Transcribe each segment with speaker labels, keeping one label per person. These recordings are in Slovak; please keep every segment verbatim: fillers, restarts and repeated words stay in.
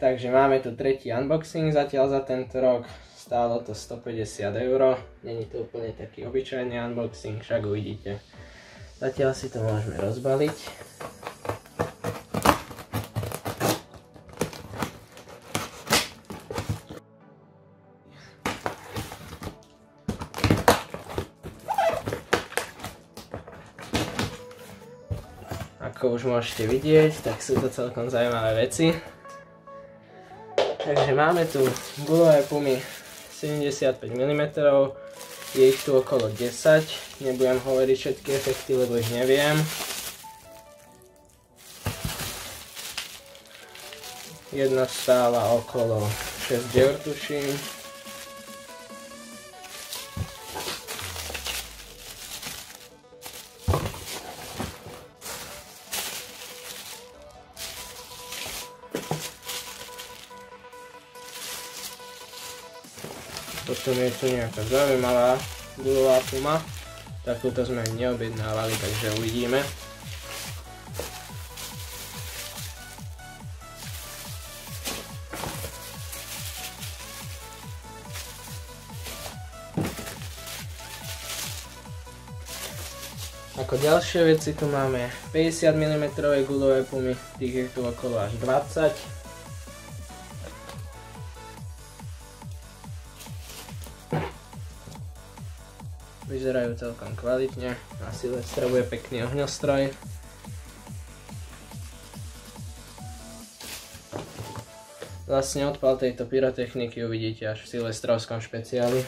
Speaker 1: Takže máme tu tretí unboxing zatiaľ za tento rok. Stálo to stopäťdesiat eur. Není to úplne taký obyčajný unboxing, však uvidíte. Zatiaľ si to môžeme rozbaliť. Ako už môžete vidieť, tak sú to celkom zaujímavé veci. Takže máme tu gulové pumy sedemdesiatpäť milimetrov, je ich tu okolo desať, nebudem hovoriť všetky efekty, lebo ich neviem. Jedna stála okolo šesť eur, tuším. Potom je tu nejaká zaujímavá gulová puma. Takúto sme neobjednávali, takže uvidíme. Ako ďalšie veci tu máme päťdesiat milimetrov gulové pumy, tých je tu okolo až dvadsať. Vyzerajú celkom kvalitne, na Silvestra bude pekný ohňostroj. Vlastne odpal tejto pyrotechniky uvidíte až v silvestrovskom špeciáli.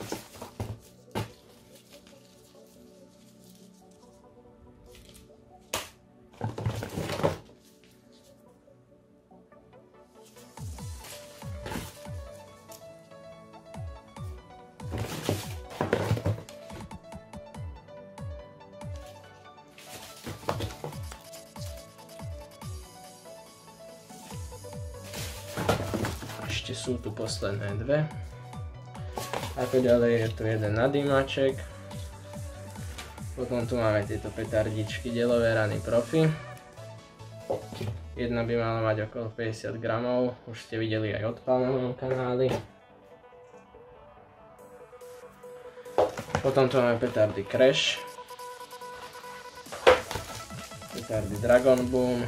Speaker 1: Ešte sú tu posledné dve. Ako ďalej je tu jeden nadýmaček. Potom tu máme tieto petardičky Delové rany Profi. Jedna by mala mať okolo päťdesiat gramov, už ste videli aj odpal na mojom kanáli. Potom tu máme petardy Crash. Petardy Dragon Boom.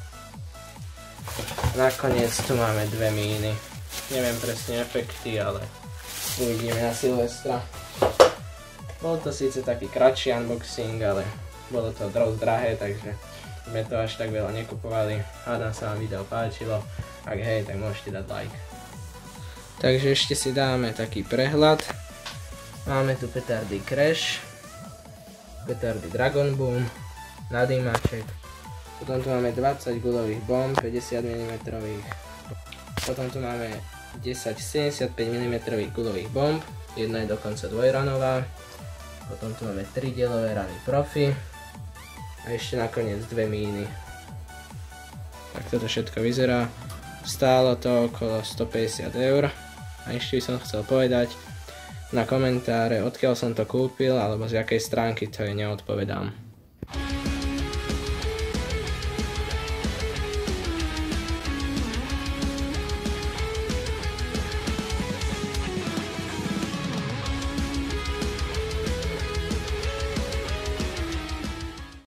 Speaker 1: Nakoniec tu máme dve míny. Neviem presne efekty, ale uvidíme na Silvestra. Bol to síce taký kratší unboxing, ale bolo to dosť drahé, takže sme to až tak veľa nekupovali. Hádam sa vám video páčilo. Ak hej, tak môžete dať like. Takže ešte si dáme taký prehľad. Máme tu petardy Crash, petardy Dragon Boom, nadýmaček. Potom tu máme dvadsať gulových bomb, päťdesiat milimetrov. Potom tu máme desať sedemdesiatpäť milimetrov gulových bomb, jedna je dokonca dvojranová. Potom tu máme tri Delové rany Profi a ešte nakoniec dve míny. Tak toto všetko vyzerá. Stálo to okolo stopäťdesiat eur. A ešte by som chcel povedať na komentáre, odkiaľ som to kúpil alebo z jakej stránky, to je neodpovedám.